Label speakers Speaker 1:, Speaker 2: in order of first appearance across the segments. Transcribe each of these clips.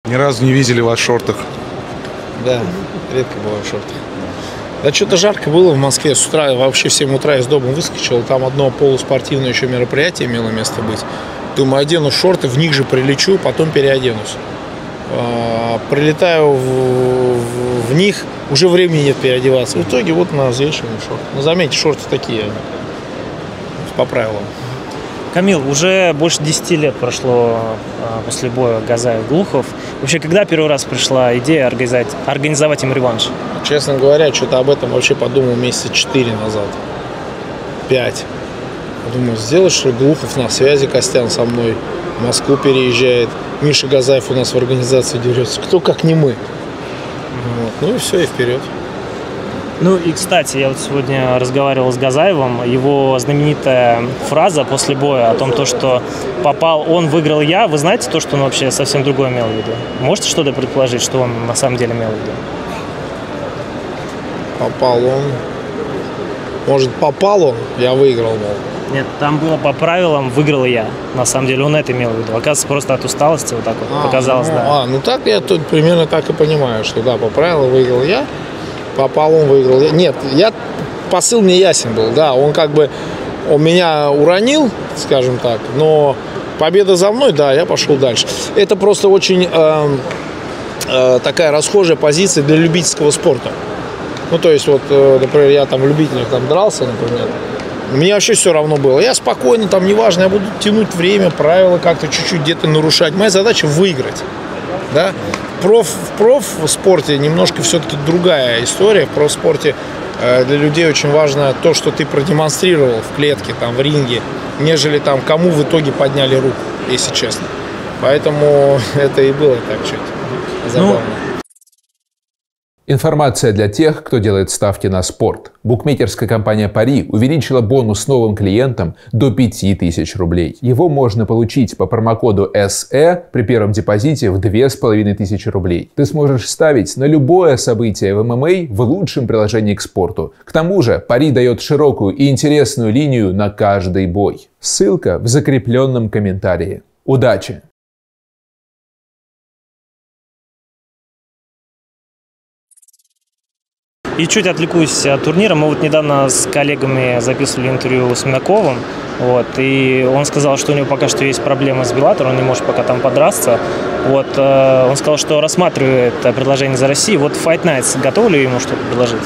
Speaker 1: Ни разу не видели вас в шортах.
Speaker 2: Да, редко бываю в шортах. Да что-то жарко было в Москве. С утра, вообще в 7 утра из дома выскочил. Там одно полуспортивное еще мероприятие имело место быть. Думаю, одену шорты, в них же прилечу, потом переоденусь. Прилетаю в них, уже времени нет переодеваться. В итоге вот на взвешивание шорты. Но заметьте, шорты такие, по правилам.
Speaker 3: Камил, уже больше 10 лет прошло после боя Газаев-Глухов. Вообще, когда первый раз пришла идея организовать им реванш?
Speaker 2: Честно говоря, что-то об этом вообще подумал месяца 4 назад. 5. Думаю, сделать, что Глухов на связи, Костян со мной в Москву переезжает. Миша Газаев у нас в организации дерется. Кто, как не мы. Вот. Ну и все, и вперед.
Speaker 3: Ну и, кстати, я вот сегодня разговаривал с Газаевым. Его знаменитая фраза после боя о том, что попал он, выиграл я. Вы знаете то, что он вообще совсем другое имел в виду? Можете что-то предположить, что он на самом деле имел в виду?
Speaker 2: Попал он. Может, попал он, я выиграл, мол.
Speaker 3: Нет, там было по правилам выиграл я. На самом деле он это имел в виду. Оказывается, просто от усталости вот так вот показалось, да.
Speaker 2: Ну так я тут примерно так и понимаю, что да, по правилам выиграл я. Попал он, выиграл я. Нет, посыл мне ясен был, да. Он меня уронил, скажем так, но победа за мной, да, я пошел дальше. Это просто очень такая расхожая позиция для любительского спорта. Ну, то есть, вот, например, я там в любителях дрался, например. Мне вообще все равно было. Я спокойно, там, неважно, я буду тянуть время, правила как-то чуть-чуть где-то нарушать. Моя задача выиграть. Да? В профспорте немножко все-таки другая история. В профспорте для людей очень важно то, что ты продемонстрировал в клетке, там, в ринге, нежели там, кому в итоге подняли руку, если честно. Поэтому это и было так чуть забавно.
Speaker 4: Информация для тех, кто делает ставки на спорт. Букмекерская компания Пари увеличила бонус новым клиентам до 5000 рублей. Его можно получить по промокоду SE при первом депозите в 2500 рублей. Ты сможешь ставить на любое событие в ММА в лучшем приложении к спорту. К тому же Пари дает широкую и интересную линию на каждый бой. Ссылка в закрепленном комментарии. Удачи!
Speaker 3: И чуть отвлекусь от турнира. Мы вот недавно с коллегами записывали интервью с Минаковым. Вот, и он сказал, что у него пока что есть проблемы с Беллатором, он не может пока там подраться. Вот, он сказал, что рассматривает предложение за Россию. Вот Fight Nights, готовы ли ему что-то предложить?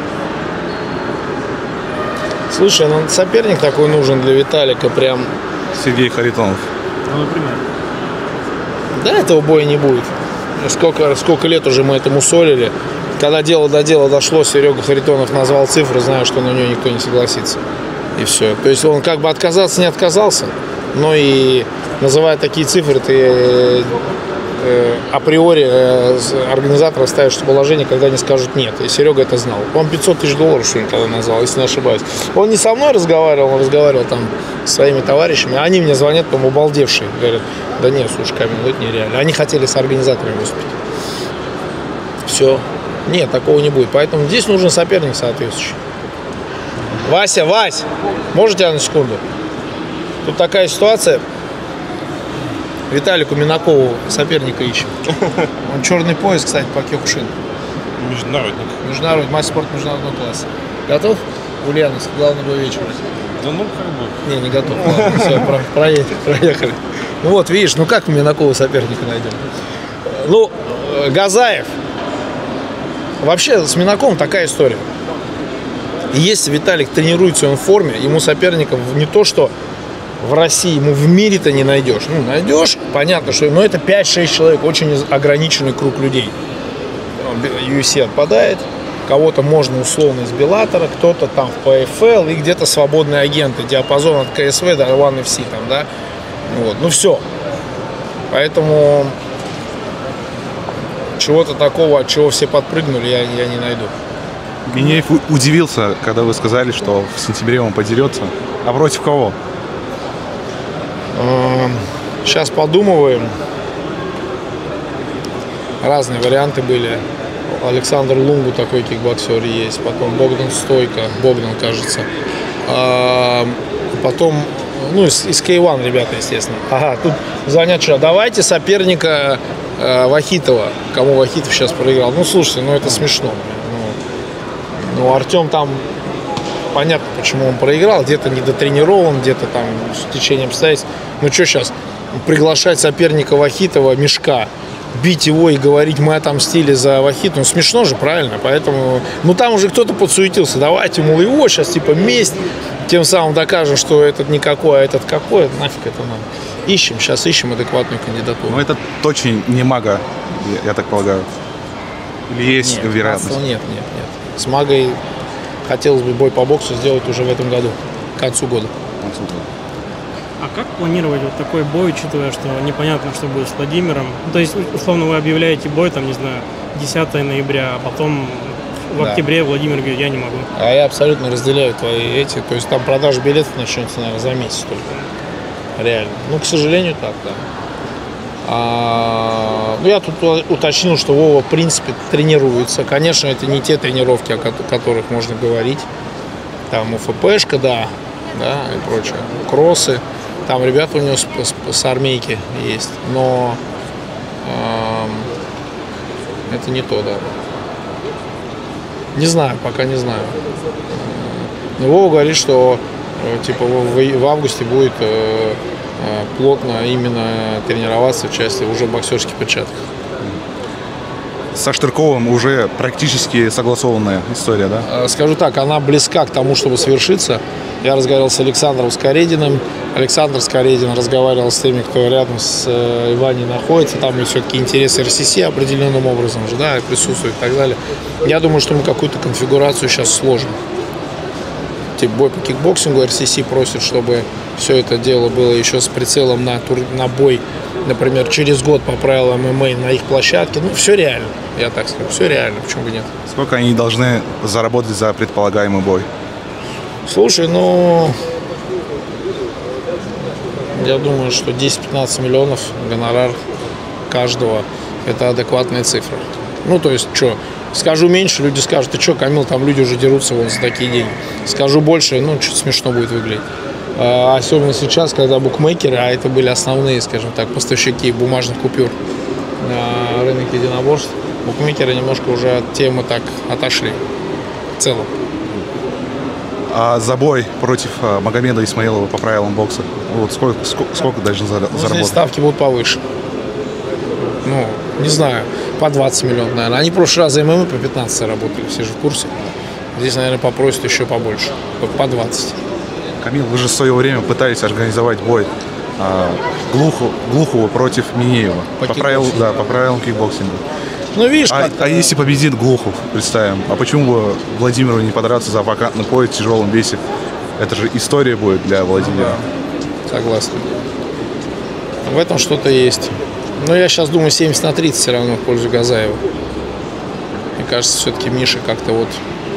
Speaker 2: Слушай, ну соперник такой нужен для Виталика прям.
Speaker 1: Сергей Харитонов.
Speaker 3: Ну, например.
Speaker 2: Да, этого боя не будет. Сколько лет уже мы этому солили. Когда дело до дела дошло, Серега Харитонов назвал цифру, знаю, что на нее никто не согласится. И все. То есть он как бы отказаться не отказался, но и называя такие цифры, ты априори организаторы ставят в положение, когда они скажут нет. И Серега это знал. Он 500 000 долларов, что ли, тогда назвал, если не ошибаюсь. Он не со мной разговаривал, он разговаривал там с своими товарищами. Они мне звонят, по-моему, обалдевшие. Говорят, да нет, слушай, Камил, это нереально. Они хотели с организаторами выступить. Все. Нет, такого не будет. Поэтому здесь нужен соперник соответствующий. Вась, можете я на секунду? Тут такая ситуация. Виталику Минакову соперника ищем. Он черный пояс, кстати, по Кёкушину. Международник, мастер спорта международного класса. Готов? Ульяновск, главный бой вечера.
Speaker 1: Да ну как бы.
Speaker 2: Не готов. Ладно, все, проехали. Ну вот, видишь, ну как мы Минакова соперника найдем? Ну, Газаев. Вообще с Минаковым такая история. Если Виталик тренируется, он в форме, ему соперников не то, что в России, ему в мире-то не найдешь. Ну, найдешь, понятно, что, но это 5-6 человек, очень ограниченный круг людей. UFC отпадает, кого-то можно условно из Беллатора, кто-то там в PFL и где-то свободные агенты, диапазон от КСВ до One FC там, да. Вот, ну все. Поэтому чего-то такого, от чего все подпрыгнули, я не найду.
Speaker 1: Минеев удивился, когда вы сказали, что в сентябре он подерется. А против кого?
Speaker 2: Сейчас подумываем. Разные варианты были. Александр Лунгу такой кикбоксер есть. Потом Богдан Стойко. Богдан, кажется. Потом, ну, из K1 ребята, естественно. Ага, тут звонят, что давайте соперника Вахитова, кому Вахитов сейчас проиграл. Ну, слушайте, ну это смешно. Ну, Артем там, понятно, почему он проиграл. Где-то недотренирован, где-то там с течением обстоятельств. Ну, что сейчас? Приглашать соперника Вахитова, Мешка, бить его и говорить, мы отомстили за Вахитова. Ну, смешно же, правильно? Поэтому, ну, там уже кто-то подсуетился. Давайте, мол, его сейчас, типа, месть. Тем самым докажем, что этот никакой, а этот какой. Нафиг это надо. Сейчас ищем адекватную кандидатуру.
Speaker 1: Но это точно не Мага, я так полагаю. Или есть вероятность?
Speaker 2: Нет. С Магой хотелось бы бой по боксу сделать уже в этом году, к концу года.
Speaker 5: А как планировать вот такой бой, учитывая, что непонятно, что будет с Владимиром? То есть, условно, вы объявляете бой, там, не знаю, 10 ноября, а потом в октябре Владимир говорит, я не могу.
Speaker 2: А я абсолютно разделяю твои эти. То есть там продажа билетов начнется, наверное, за месяц только. Реально. Ну, к сожалению, так, да. Ну, я тут уточнил, что Вова, в принципе, тренируется. Конечно, это не те тренировки, о которых можно говорить. Там УФПшка, да, и прочее. Кроссы. Там ребята у него с армейки есть. Но это не то, да. Не знаю, пока не знаю. Но Вова говорит, что типа в августе будет плотно именно тренироваться в части уже боксерских перчатках.
Speaker 1: Со Штырковым уже практически согласованная история, да?
Speaker 2: Скажу так, она близка к тому, чтобы свершиться. Я разговаривал с Александром Скорединым. Александр Скоредин разговаривал с теми, кто рядом с Иваней находится. Там все-таки интересы РСС определенным образом же, да, присутствуют и так далее. Я думаю, что мы какую-то конфигурацию сейчас сложим. Типа бой по кикбоксингу, РСС просит, чтобы все это дело было еще с прицелом на бой, например, через год по правилам ММА на их площадке. Ну, все реально, я так скажу, все реально, почему бы нет.
Speaker 1: Сколько они должны заработать за предполагаемый бой?
Speaker 2: Слушай, ну, я думаю, что 10-15 миллионов гонорар каждого – это адекватная цифра. Ну, то есть, что, скажу меньше, люди скажут, ты что, Камил, там люди уже дерутся вон за такие деньги. Скажу больше, ну, что-то смешно будет выглядеть. Особенно сейчас, когда букмекеры, а это были основные, скажем так, поставщики бумажных купюр на рынке единоборств, букмекеры немножко уже от темы так отошли в целом.
Speaker 1: А за бой против Магомеда Исмаилова по правилам бокса, вот сколько должны заработать?
Speaker 2: Здесь ставки будут повыше. Ну, не знаю, по 20 миллионов, наверное. Они в прошлый раз за ММА по 15 работали, все же в курсе. Здесь, наверное, попросят еще побольше, по 20.
Speaker 1: Камил, вы же в свое время пытались организовать бой Глухова против Минеева. По правилам кикбоксинга.
Speaker 2: Ну, видишь,
Speaker 1: а если победит Глухов, представим, а почему бы Владимиру не подраться за вакантный пояс в тяжелом весе? Это же история будет для Владимира.
Speaker 2: Да, согласен. В этом что-то есть. Но я сейчас думаю, 70-30 все равно в пользу Газаева. Мне кажется, все-таки Миша как-то вот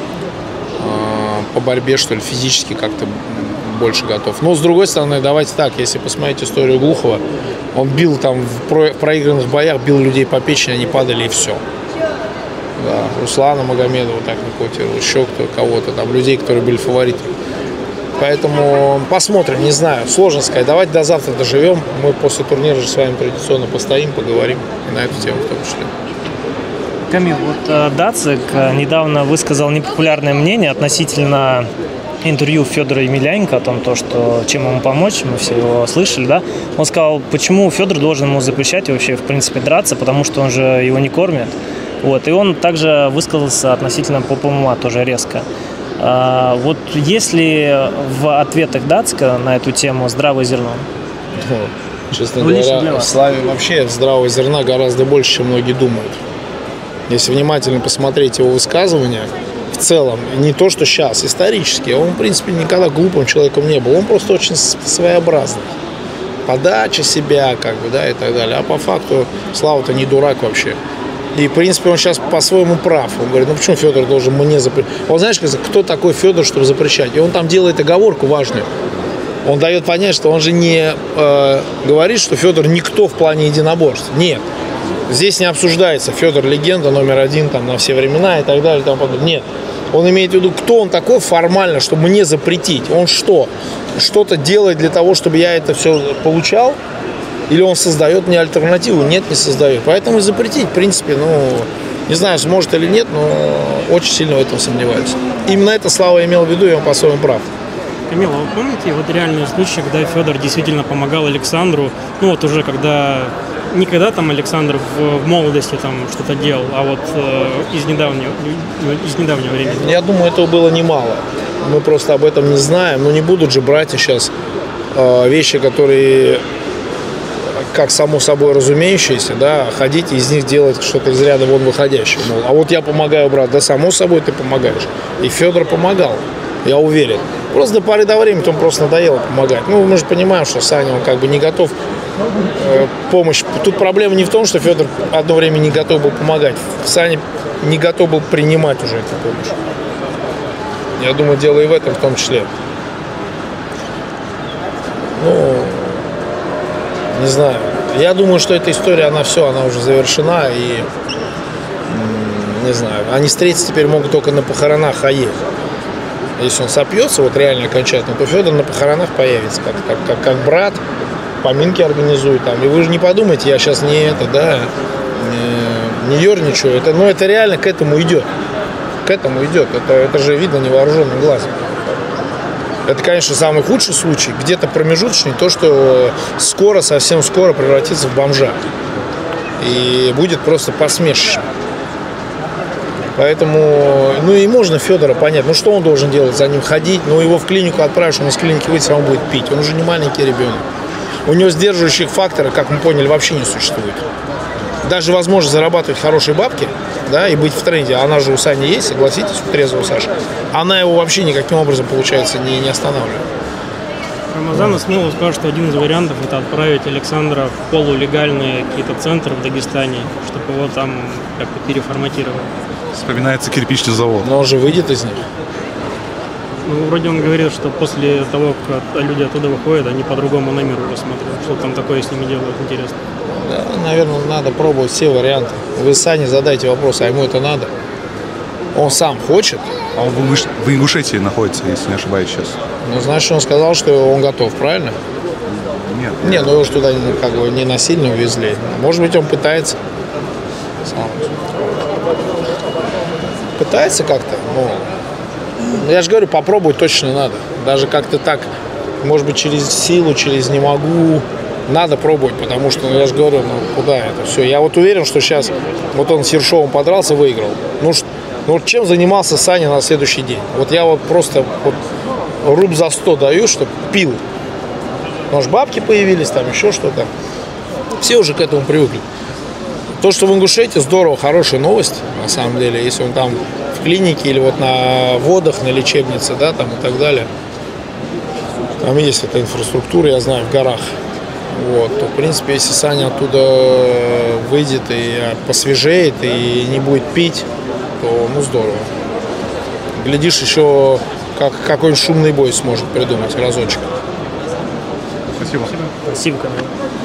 Speaker 2: по борьбе, что ли, физически как-то больше готов. Но, с другой стороны, давайте так, если посмотреть историю Глухова, он бил там в проигранных боях, бил людей по печени, они падали, и все. Да, Руслана Магомедова так нокаутировал, еще кого-то, там, людей, которые были фаворитами. Поэтому посмотрим, не знаю, сложно сказать. Давайте до завтра доживем. Мы после турнира же с вами традиционно постоим, поговорим на эту тему в том числе.
Speaker 3: Камил, вот Дацик недавно высказал непопулярное мнение относительно интервью Федора Емельяненко о том, что чем ему помочь, мы все его слышали, да? Он сказал, почему Федор должен ему запрещать вообще, в принципе, драться, потому что он же его не кормит. Вот. И он также высказался относительно ММА тоже резко. Вот есть ли в ответах Дацика на эту тему здравое зерно?
Speaker 2: Честно говоря, в Славе вообще здравого зерна гораздо больше, чем многие думают. Если внимательно посмотреть его высказывания, в целом, не то, что сейчас, исторически, он, в принципе, никогда глупым человеком не был. Он просто очень своеобразный. Подача себя, как бы, да, и так далее. А по факту Слава-то не дурак вообще. И, в принципе, он сейчас по-своему прав. Он говорит, ну почему Федор должен мне запрещать? Он, знаешь, кто такой Федор, чтобы запрещать? И он там делает оговорку важную. Он дает понять, что он же не говорит, что Федор никто в плане единоборств. Нет. Здесь не обсуждается Федор легенда номер один там, на все времена и так далее. И тому подобное. Нет. Он имеет в виду, кто он такой формально, чтобы мне запретить. Он что? Что-то делает для того, чтобы я это все получал? Или он создает мне альтернативу? Нет, не создает. Поэтому запретить, в принципе, не знаю, сможет или нет, но очень сильно в этом сомневаюсь. Именно это Слава имел в виду, и он по-своему прав.
Speaker 5: Камила, вы помните вот реальные случаи, когда Федор действительно помогал Александру, уже когда, не когда там Александр в молодости там что-то делал, а вот из недавнего времени?
Speaker 2: Я думаю, этого было немало. Мы просто об этом не знаем. Но не будут же братья сейчас вещи, которые как само собой разумеющиеся, да, ходить и из них делать что-то из ряда вон выходящее. Мол, а вот я помогаю, брат, да само собой ты помогаешь. И Федор помогал, я уверен. Просто до поры до времени он просто надоело помогать. Мы же понимаем, что Саня, он как бы не готов помощь. Тут проблема не в том, что Федор одно время не готов был помогать. Саня не готов был принимать уже эту помощь. Я думаю, дело и в этом в том числе. Не знаю. Я думаю, что эта история, она уже завершена. И, не знаю, они встретиться теперь могут только на похоронах АЕ. Если он сопьется, вот реально окончательно, то Федор на похоронах появится. Как брат, поминки организует там. И вы же не подумайте, я сейчас не ерничаю. Это реально к этому идет. К этому идет. Это же видно невооруженным глазом. Это, конечно, самый худший случай. Где-то промежуточный, то, что совсем скоро превратится в бомжа. И будет просто посмешищем. Поэтому, и можно Федора понять. Что он должен делать? За ним ходить? Его в клинику отправишь, он из клиники выйдет, он будет пить. Он уже не маленький ребенок. У него сдерживающих факторов, как мы поняли, вообще не существует. Даже возможность зарабатывать хорошие бабки, да, и быть в тренде, она же у Сани есть, согласитесь, у трезвого Саши, она его вообще никаким образом, получается, не останавливает.
Speaker 5: Рамазан смело сказал, что один из вариантов – это отправить Александра в полулегальные какие-то центры в Дагестане, чтобы его там как-то переформатировали.
Speaker 1: Вспоминается кирпичный завод.
Speaker 2: Но он же выйдет из них.
Speaker 5: Вроде он говорит, что после того, как люди оттуда выходят, они по-другому на мир уже смотрят. Что там такое с ними делают, интересно.
Speaker 2: Да, наверное, надо пробовать все варианты. Вы Сане задайте вопрос, а ему это надо? Он сам хочет.
Speaker 1: А он в Ингушетии находится, если не ошибаюсь сейчас.
Speaker 2: Значит, он сказал, что он готов, правильно?
Speaker 1: Нет.
Speaker 2: Его же туда не насильно увезли. Может быть, он пытается. Пытается как-то, я же говорю, попробовать точно надо. Даже как-то так, может быть, через силу, через не могу. Надо пробовать, потому что, я же говорю, куда это все. Я уверен, что сейчас он с Ершовым подрался, выиграл. Чем занимался Саня на следующий день? Я просто руб за 100 даю, что пил. Может, бабки появились, там еще что-то. Все уже к этому привыкли. То, что в Ингушетии, здорово, хорошая новость, на самом деле. Если он там в клинике или на водах, на лечебнице, да, там и так далее. Там есть эта инфраструктура, я знаю, в горах. То, в принципе, если Саня оттуда выйдет и посвежеет, и не будет пить, то, здорово. Глядишь, еще какой-нибудь шумный бой сможет придумать разочек.
Speaker 1: Спасибо.
Speaker 3: Спасибо, Камила.